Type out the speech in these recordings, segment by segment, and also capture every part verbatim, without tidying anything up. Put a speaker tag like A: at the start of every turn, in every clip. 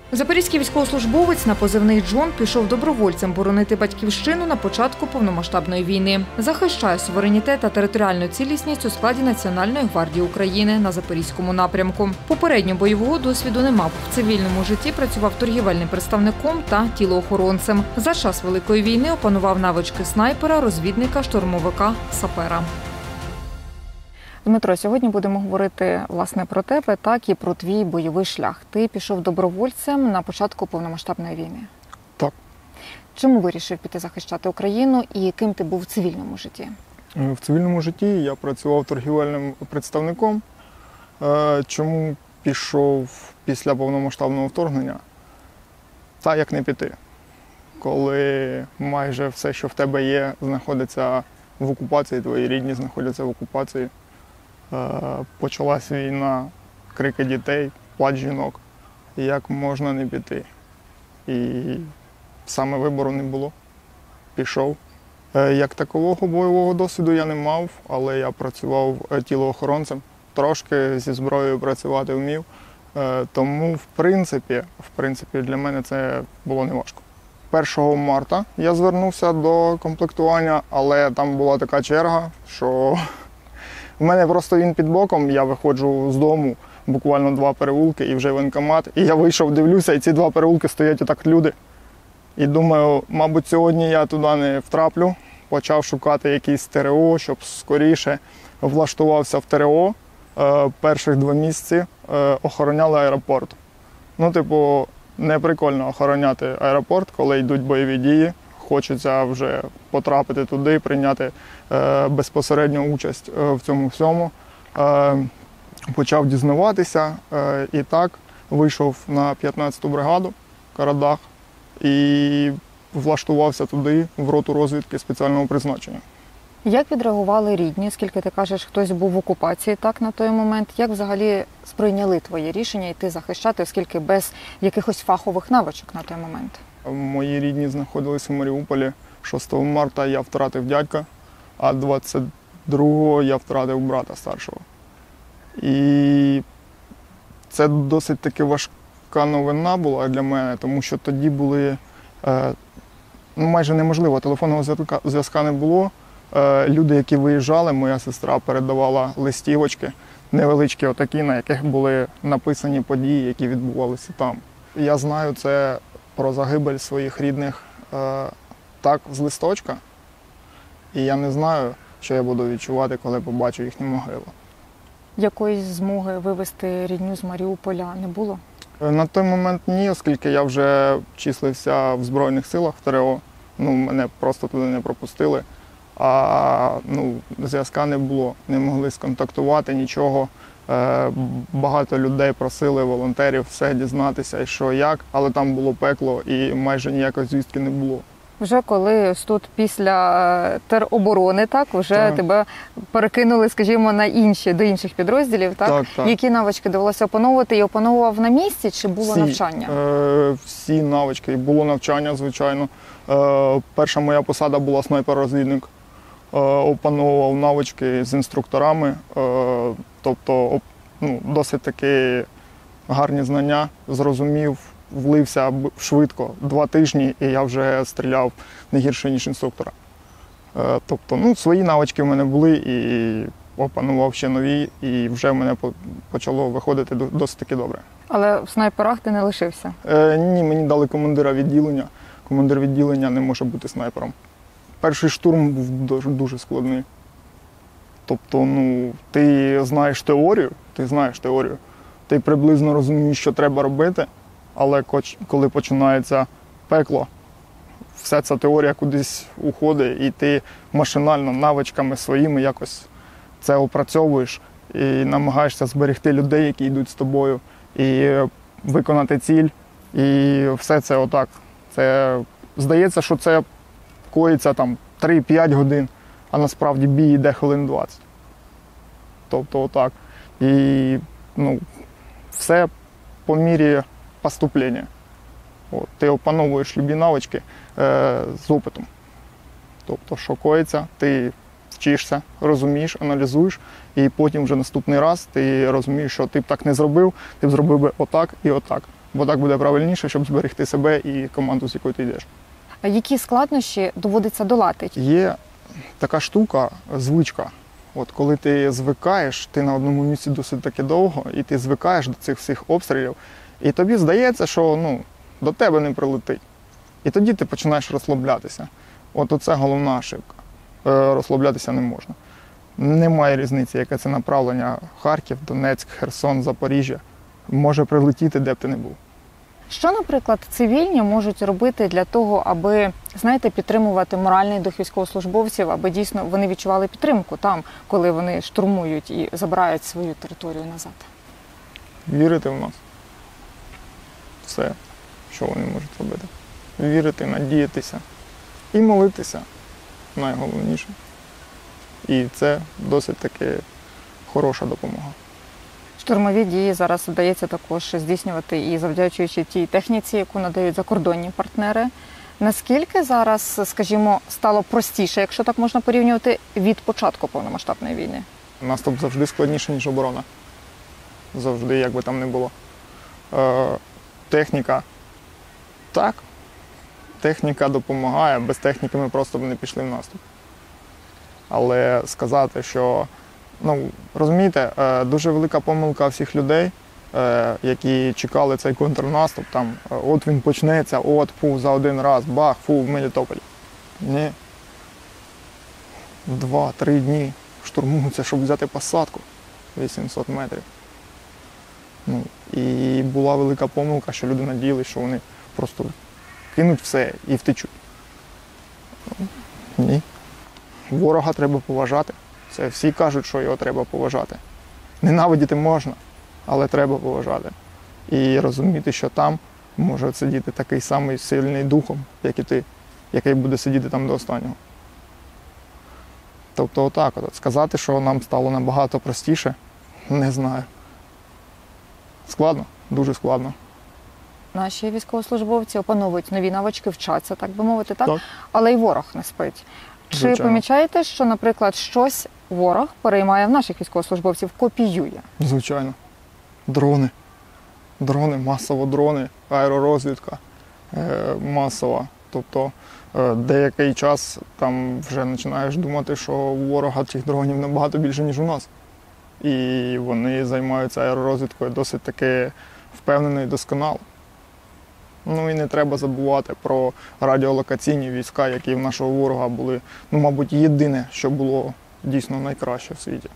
A: Запорізький військовослужбовець на позивний Джон пішов добровольцем боронити батьківщину на початку повномасштабної війни. Захищає суверенітет та територіальну цілісність у складі Національної гвардії України на Запорізькому напрямку. Попередньо бойового досвіду не мав. В цивільному житті працював торгівельним представником та тілоохоронцем. За час Великої війни опанував навички снайпера, розвідника, штурмовика, сапера. Дмитро, сьогодні будемо говорити, власне, про тебе, так і про твій бойовий шлях. Ти пішов добровольцем на початку повномасштабної війни.
B: Так.
A: Чому вирішив піти захищати Україну і ким ти був в цивільному житті?
B: В цивільному житті я працював торгівельним представником. Чому пішов після повномасштабного вторгнення? Та як не піти. Коли майже все, що в тебе є, знаходиться в окупації, твої рідні знаходяться в окупації. Почалась війна, крики дітей, плач жінок. Як можна не піти? І саме вибору не було. Пішов. Як такового бойового досвіду я не мав, але я працював тілоохоронцем. Трошки зі зброєю працювати вмів. Тому, в принципі, в принципі, для мене це було неважко. першого марта я звернувся до комплектування, але там була така черга, що в мене просто він під боком, я виходжу з дому, буквально два переулки і вже воєнкомат. І я вийшов, дивлюся, і ці два переулки стоять отак люди. І думаю, мабуть, сьогодні я туди не втраплю. Почав шукати якісь ТРО, щоб скоріше влаштувався в ТРО. Е, перших два місяці е, охороняли аеропорт. Ну, типу, не прикольно охороняти аеропорт, коли йдуть бойові дії. Хочеться вже потрапити туди, прийняти е, безпосередню участь е, в цьому всьому. Е, почав дізнаватися е, і так вийшов на п'ятнадцяту бригаду Карадах і влаштувався туди, в роту розвідки спеціального призначення.
A: Як відреагували рідні? Оскільки ти кажеш, хтось був в окупації так на той момент. Як взагалі сприйняли твоє рішення йти захищати, оскільки без якихось фахових навичок на той момент?
B: Мої рідні знаходилися в Маріуполі. шостого марта я втратив дядька, а двадцять другого я втратив брата старшого. І це досить таки важка новина була для мене, тому що тоді були е, ну, майже неможливо, телефонного зв'язку не було. Е, люди, які виїжджали, моя сестра передавала листівочки, невеличкі отакі, на яких були написані події, які відбувалися там. Я знаю це про загибель своїх рідних е, так, з листочка. І я не знаю, що я буду відчувати, коли побачу їхню могилу.
A: Якоїсь змоги вивезти рідню з Маріуполя не було?
B: На той момент ні, оскільки я вже числився в Збройних силах в ТРО. Ну, мене просто туди не пропустили. А ну, зв'язка не було, не могли сконтактувати, нічого. Е, багато людей просили, волонтерів, все дізнатися, і що, як, але там було пекло і майже ніякої звістки не було.
A: Вже коли тут після тероборони, так, вже так. Тебе перекинули, скажімо, на інші, до інших підрозділів, так?
B: Так, так.
A: Які навички довелося опановувати? І опановував на місці, чи було
B: всі,
A: навчання?
B: Е, всі навички. Було навчання, звичайно. Е, перша моя посада була снайпер-розвідник. Е, опановував навички з інструкторами. Е, тобто, ну, досить таки гарні знання, зрозумів, влився швидко, два тижні, і я вже стріляв не гірше, ніж інструктора. Тобто, ну, свої навички в мене були, і опанував ще нові, і вже в мене почало виходити досить таки добре.
A: Але в снайперах ти не лишився?
B: Е, ні, мені дали командира відділення. Командир відділення не може бути снайпером. Перший штурм був дуже, дуже складний. Тобто, ну, ти знаєш теорію, ти знаєш теорію, ти приблизно розумієш, що треба робити, але коли починається пекло, вся ця теорія кудись уходить, і ти машинально, навичками своїми якось це опрацьовуєш і намагаєшся зберегти людей, які йдуть з тобою, і виконати ціль, і все це отак. Це, здається, що це коїться там три-п'ять годин, а насправді бій йде хвилин двадцять. Тобто отак. І ну, все по мірі поступлення. От, ти опановуєш любі навички е, з опитом. Тобто, що коїться, ти вчишся, розумієш, аналізуєш, і потім вже наступний раз ти розумієш, що ти б так не зробив, ти б зробив би отак і отак. Бо так буде правильніше, щоб зберегти себе і команду, з якою ти йдеш.
C: А які складнощі доводиться долати?
B: Є така штука, звичка. От коли ти звикаєш, ти на одному місці досить таки довго, і ти звикаєш до цих всіх обстрілів, і тобі здається, що ну, до тебе не прилетить. І тоді ти починаєш розслаблятися. От оце головна ошибка. Е, розслаблятися не можна. Немає різниці, яке це направлення. Харків, Донецьк, Херсон, Запоріжжя. Може прилетіти, де б ти не був.
C: Що, наприклад, цивільні можуть робити для того, аби, знаєте, підтримувати моральний дух військовослужбовців, аби дійсно вони відчували підтримку там, коли вони штурмують і забирають свою територію назад?
B: Вірити в нас. Все, що вони можуть робити. Вірити, надіятися і молитися найголовніше. І це досить таки хороша допомога.
C: Штурмові дії зараз вдається також здійснювати і завдячуючи тій техніці, яку надають закордонні партнери. Наскільки зараз, скажімо, стало простіше, якщо так можна порівнювати, від початку повномасштабної війни?
B: Наступ завжди складніше, ніж оборона. Завжди, як би там не було. Е, техніка. Так. Техніка допомагає, без техніки ми просто б не пішли в наступ. Але сказати, що, ну, розумієте, е, дуже велика помилка всіх людей, е, які чекали цей контрнаступ, там, е, от він почнеться, от, фу, за один раз, бах, фу, в Мелітополі. Ні. Два-три дні штурмуються, щоб взяти посадку вісімсот метрів. Ну, і була велика помилка, що люди надіялися, що вони просто кинуть все і втечуть. Ні. Ворога треба поважати. Це всі кажуть, що його треба поважати. Ненавидіти можна, але треба поважати. І розуміти, що там може сидіти такий самий сильний духом, як і ти, який буде сидіти там до останнього. Тобто отак от. Сказати, що нам стало набагато простіше, не знаю. Складно, дуже складно.
C: Наші військовослужбовці опановують нові навички, вчаться, так би мовити, так?
B: Так.
C: Але й ворог не спить. Чи
B: Звичайно.
C: помічаєте, що, наприклад, щось ворог переймає в наших військовослужбовців, копіює?
B: Звичайно. Дрони. Дрони, масово дрони, аеророзвідка е, масова. Тобто е, деякий час там вже починаєш думати, що у ворога цих дронів набагато більше, ніж у нас. І вони займаються аеророзвідкою досить таки впевнено і досконало. Ну і не треба забувати про радіолокаційні війська, які в нашого ворога були, ну, мабуть, єдине, що було дійсно найкраще в світі.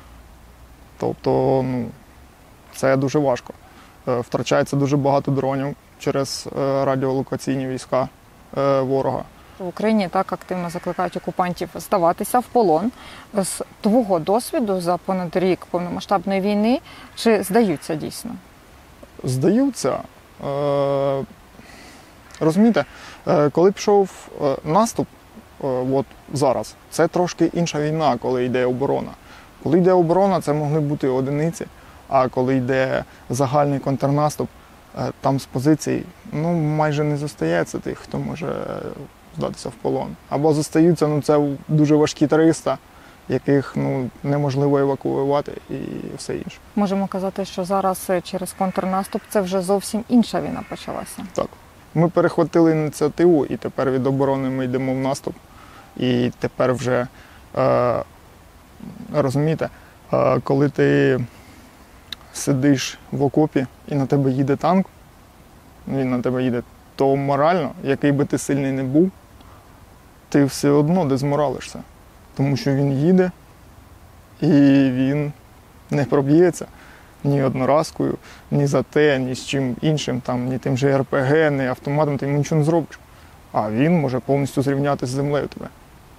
B: Тобто, ну, це дуже важко. Е, Втрачається дуже багато дронів через е, радіолокаційні війська е, ворога.
C: В Україні так активно закликають окупантів здаватися в полон. З твого досвіду за понад рік повномасштабної війни, чи здаються дійсно?
B: Здаються. Е, розумієте, е, коли пішов е, наступ, е, от зараз, це трошки інша війна, коли йде оборона. Коли йде оборона, це могли бути одиниці, а коли йде загальний контрнаступ, е, там з позицій, ну, майже не зостається тих, хто може здатися в полон. Або зостаються, ну, це дуже важкі триста, яких, ну, неможливо евакуювати і все інше.
C: Можемо казати, що зараз через контрнаступ це вже зовсім інша війна почалася.
B: Так. Ми перехватили ініціативу, і тепер від оборони ми йдемо в наступ. І тепер вже, е, розумієте, е, коли ти сидиш в окопі і на тебе їде танк, він на тебе їде, то морально, який би ти сильний не був, ти все одно дезморалишся. Тому що він їде, і він не проб'ється ні одноразкою, ні за те, ні з чим іншим, там, ні тим же ер пе ге, ні автоматом, ти йому нічого не зробиш. А він може повністю зрівняти з землею тебе.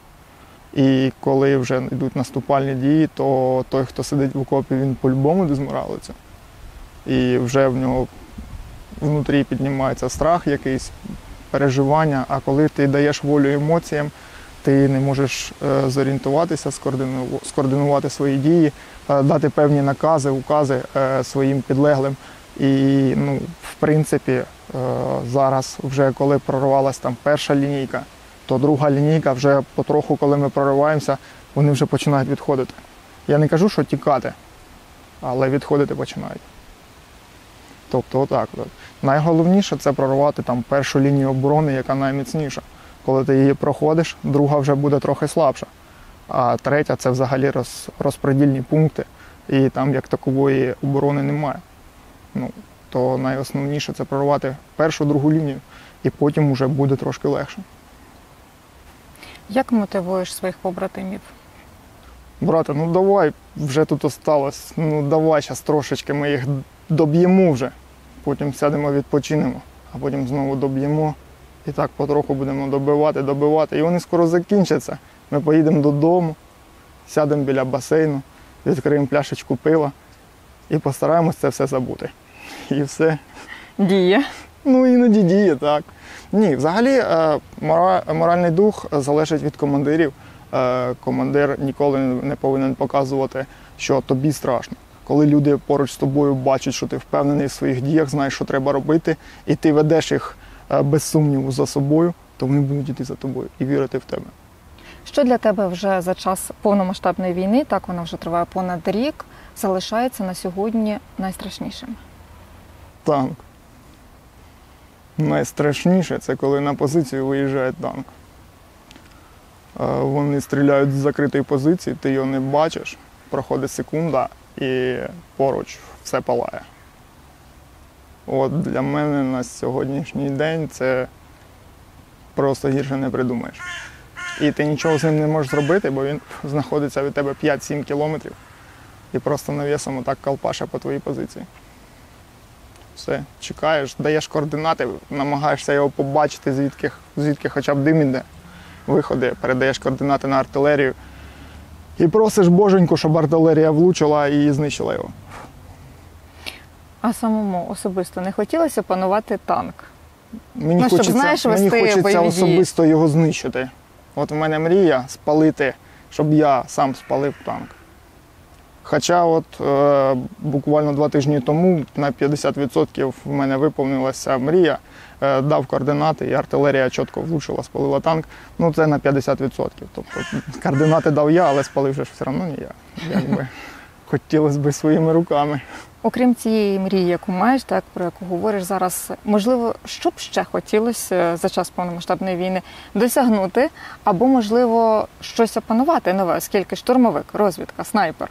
B: І коли вже йдуть наступальні дії, то той, хто сидить в окопі, він по-любому дезморалиться. І вже в нього внутрі піднімається страх якийсь, переживання, а коли ти даєш волю емоціям, ти не можеш е, зорієнтуватися, скоордину- скоординувати свої дії, е, дати певні накази, укази е, своїм підлеглим. І, ну, в принципі, е, зараз вже коли прорвалася там перша лінійка, то друга лінійка вже потроху, коли ми прориваємося, вони вже починають відходити. Я не кажу, що тікати, але відходити починають. Тобто отак. От. Найголовніше це прорвати там першу лінію оборони, яка найміцніша. Коли ти її проходиш, друга вже буде трохи слабша. А третя це взагалі роз, розподільні пункти. І там як такової оборони немає. Ну, то найосновніше це прорвати першу, другу лінію, і потім вже буде трошки легше.
C: Як мотивуєш своїх побратимів?
B: Брате, ну давай, вже тут осталось, ну давай зараз трошечки ми їх доб'ємо вже. Потім сядемо, відпочинемо, а потім знову доб'ємо. І так потроху будемо добивати, добивати. І вони скоро закінчаться. Ми поїдемо додому, сядемо біля басейну, відкриємо пляшечку пива і постараємось це все забути. І все.
C: Діє.
B: Ну, іноді діє, так. Ні, взагалі моральний дух залежить від командирів. Командир ніколи не повинен показувати, що тобі страшно. Коли люди поруч з тобою бачать, що ти впевнений в своїх діях, знаєш, що треба робити, і ти ведеш їх без сумніву за собою, то вони будуть йти за тобою і вірити в тебе.
C: Що для тебе вже за час повномасштабної війни, так вона вже триває понад рік, залишається на сьогодні найстрашнішим?
B: Танк. Найстрашніше – це коли на позицію виїжджає танк. Вони стріляють з закритої позиції, ти його не бачиш, проходить секунда і поруч все палає. От для мене на сьогоднішній день це просто гірше не придумаєш. І ти нічого з ним не можеш зробити, бо він знаходиться від тебе п'ять-сім кілометрів і просто навісом отак колпаше по твоїй позиції. Все, чекаєш, даєш координати, намагаєшся його побачити, звідки, звідки хоча б дим іде. Виходи, передаєш координати на артилерію і просиш боженьку, щоб артилерія влучила і знищила його.
C: А самому особисто не хотілося панувати танк?
B: Мені
C: ну, щоб,
B: хочеться,
C: знаєш,
B: мені
C: вести
B: хочеться
C: бойові
B: особисто дії. Його знищити. От в мене мрія спалити, щоб я сам спалив танк. Хоча от е, буквально два тижні тому на п'ятдесят відсотків в мене виповнилася мрія, е, дав координати і артилерія чітко влучила, спалила танк. Ну це на п'ятдесят відсотків. Тобто координати дав я, але спалив же ж все одно не я. Якби хотілося б своїми руками.
C: Окрім цієї мрії, яку маєш, так, про яку говориш зараз, можливо, що б ще хотілося за час повномасштабної війни досягнути, або, можливо, щось опанувати нове, оскільки штурмовик, розвідка, снайпер?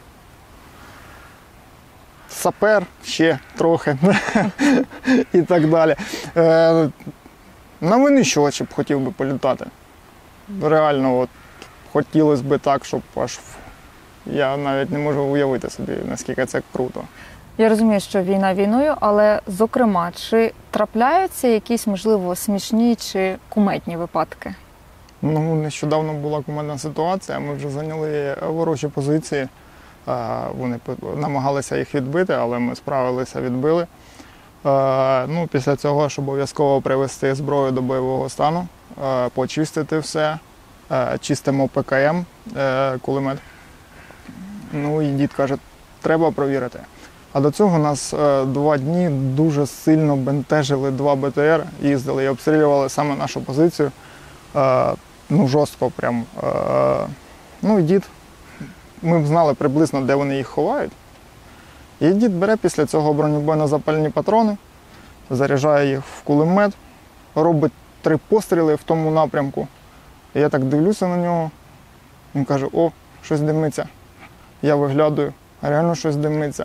B: Сапер ще трохи і так далі. Е, на винищувачі б хотів би політати. Реально, от, хотілося б так, щоб аж я навіть не можу уявити собі, наскільки це круто.
C: Я розумію, що війна війною, але, зокрема, чи трапляються якісь, можливо, смішні чи кумедні випадки?
B: Ну, нещодавно була кумедна ситуація, ми вже зайняли ворожі позиції. Вони намагалися їх відбити, але ми справилися, відбили. Ну, після цього ж обов'язково привести зброю до бойового стану, почистити все, чистимо Пе Ка Ем, кулемет. Ну і дід каже, треба провірити. А до цього нас два дні дуже сильно бентежили два Бе Те Ер, їздили і обстрілювали саме нашу позицію. Ну, жорстко прям. Ну і дід, ми б знали приблизно, де вони їх ховають. І дід бере після цього бронебойно-запальні патрони, заряджає їх в кулемет, робить три постріли в тому напрямку. І я так дивлюся на нього, він каже, о, щось димиться. Я виглядаю, а реально щось димиться.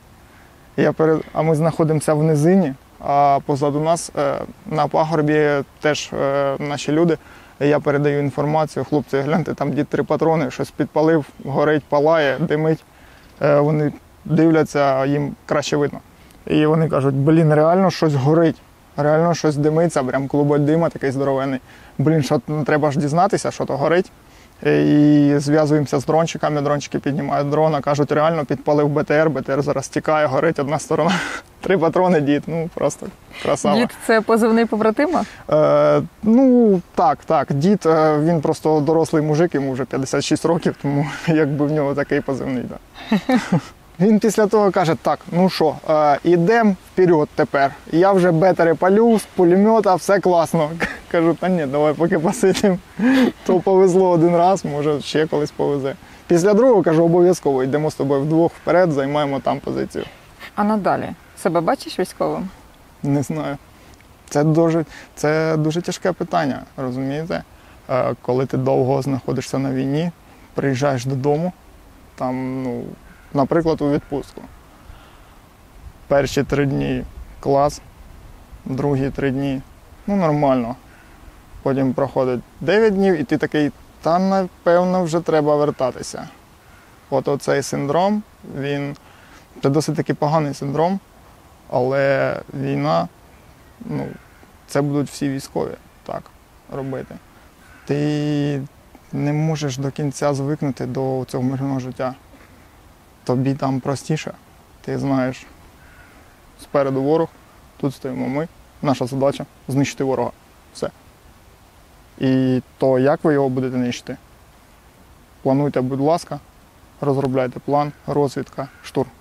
B: Я перед... А ми знаходимося в низині, а позаду нас на пагорбі теж наші люди. Я передаю інформацію, хлопці, гляньте, там дід три патрони, щось підпалив, горить, палає, димить. Вони дивляться, їм краще видно. І вони кажуть, блін, реально щось горить, реально щось димиться, прям клубок дима такий здоровенний. Блін, що треба ж дізнатися, що то горить. І зв'язуємося з дрончиками, дрончики піднімають дрона, кажуть, реально підпалив Бе Те Ер, Бе Те Ер зараз тікає, горить одна сторона. Три патрони, дід, ну просто красава.
C: Дід – це позивний побратима?
B: Е, ну, так, так, дід, він просто дорослий мужик, йому вже п'ятдесят шість років, тому якби в нього такий позивний, так. Він після того каже, так, ну що, е, ідемо вперед тепер. Я вже бетери палю з пулемета, все класно. Кажу, та ні, давай поки посидимо. То повезло один раз, може ще колись повезе. Після другого, кажу, обов'язково йдемо з тобою вдвох вперед, займаємо там позицію.
C: А надалі Себе бачиш військовим?
B: Не знаю. Це дуже, це дуже тяжке питання, розумієте? Е, Коли ти довго знаходишся на війні, приїжджаєш додому, там, ну, наприклад, у відпустку. Перші три дні клас, другі три дні, ну, нормально. Потім проходить дев'ять днів, і ти такий, та, напевно, вже треба вертатися. От оцей синдром, він, це досить таки поганий синдром, але війна, ну, це будуть всі військові так робити. Ти не можеш до кінця звикнути до цього мирного життя. Тобі там простіше. Ти знаєш, спереду ворог, тут стоїмо ми. Наша задача – знищити ворога. Все. І то, як ви його будете нищити? Плануйте, будь ласка, розробляйте план, розвідка, штурм.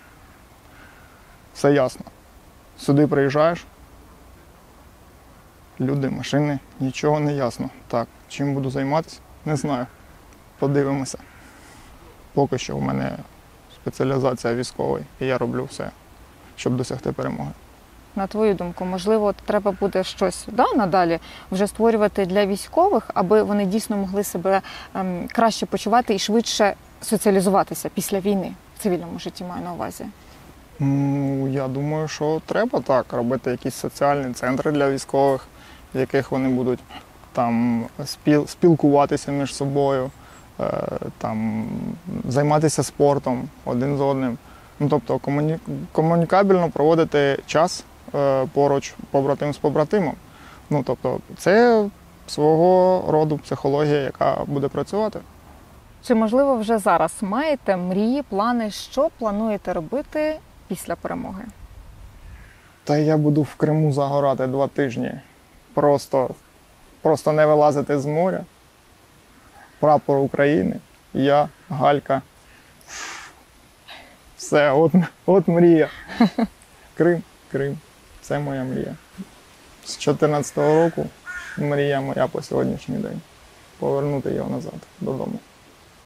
B: Все ясно. Сюди приїжджаєш, люди, машини, нічого не ясно. Так, чим буду займатися? Не знаю. Подивимося. Поки що у мене спеціалізація військової, і я роблю все, щоб досягти перемоги.
C: На твою думку, можливо, треба буде щось да, надалі вже створювати для військових, аби вони дійсно могли себе ем, краще почувати і швидше соціалізуватися після війни в цивільному житті, маю на увазі?
B: Ну, я думаю, що треба так, робити якісь соціальні центри для військових, в яких вони будуть там спіл, спілкуватися між собою, е, там, займатися спортом один з одним. Ну, тобто комуні... комунікабельно проводити час е, поруч побратим з побратимом. Ну, тобто, це свого роду психологія, яка буде працювати.
C: Чи, можливо, вже зараз маєте мрії, плани, що плануєте робити після перемоги?
B: Та я буду в Криму загорати два тижні. Просто, просто не вилазити з моря. Прапор України, я, Галька. Все, от, от мрія. Крим, Крим. Це моя мрія. З дві тисячі чотирнадцятого року мрія моя по сьогоднішній день. Повернути його назад додому.